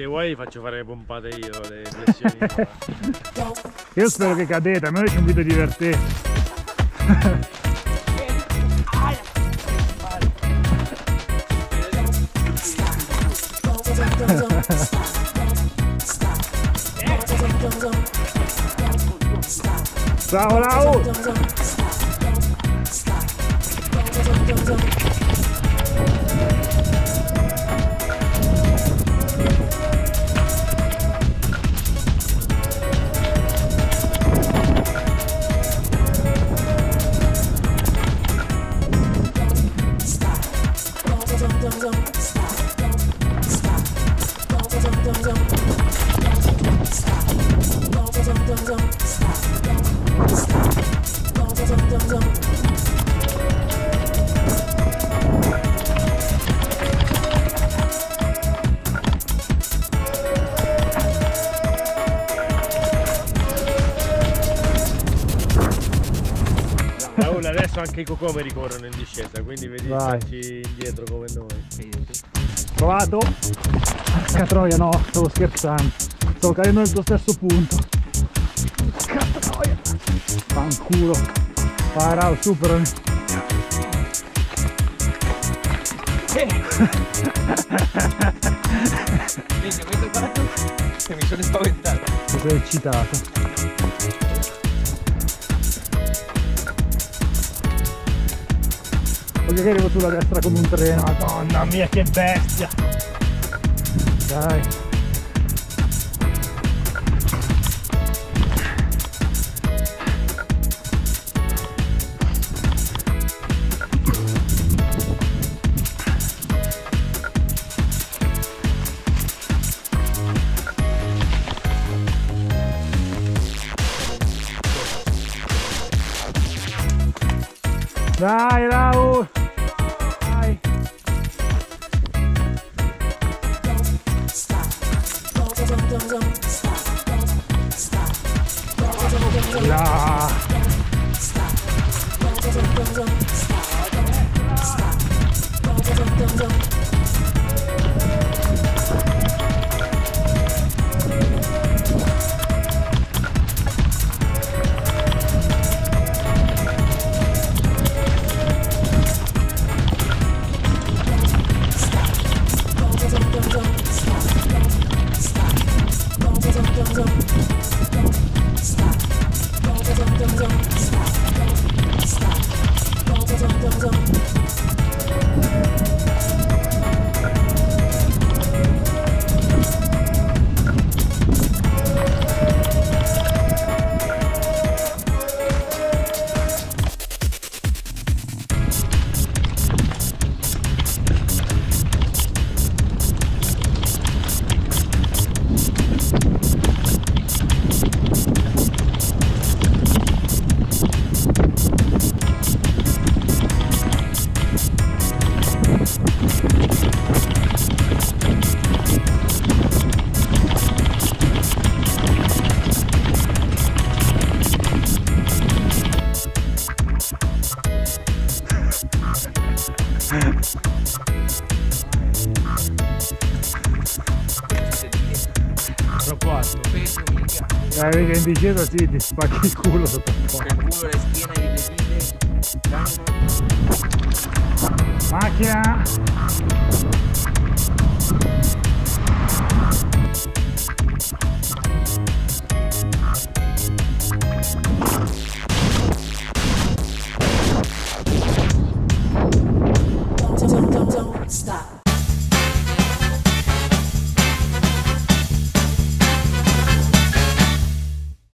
Se vuoi faccio fare le pompate io, le flessioni. Io spero che cadete, almeno c'è un video divertente. Ciao Lau! Raul, adesso anche i cocomeri corrono in discesa, quindi vedi starci indietro come noi. Provato? Porca troia, no, stavo scherzando. Stavo cadendo nel tuo stesso punto. Porca troia. Fanculo. Vai Raul, superami. Mi sono spaventato. Mi sono eccitato. Voglio che arrivo sulla destra come un treno. Madonna mia, che bestia! Dai. Dai Raul! Dai! No. Troppo alto. Vedi che in discesa sì, ti spacchi il culo sotto un po'. Il culo, le schiene, le dita, Macchina!